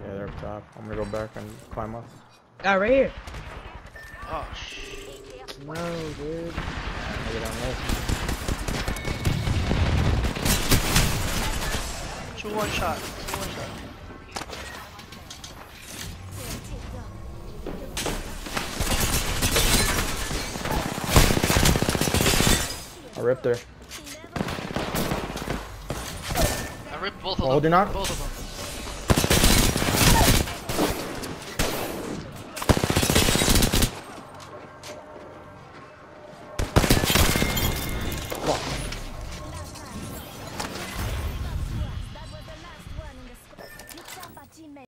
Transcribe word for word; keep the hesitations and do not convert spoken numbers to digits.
Yeah, they're up top. I'm gonna go back and climb up. Ah, right here. Oh shit. No, dude. Maybe down low. Two one shot. Two one shot. I ripped her. I ripped both of Oh, them. did not? Both of them.